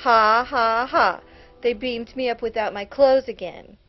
Ha, ha, ha. They beamed me up without my clothes again.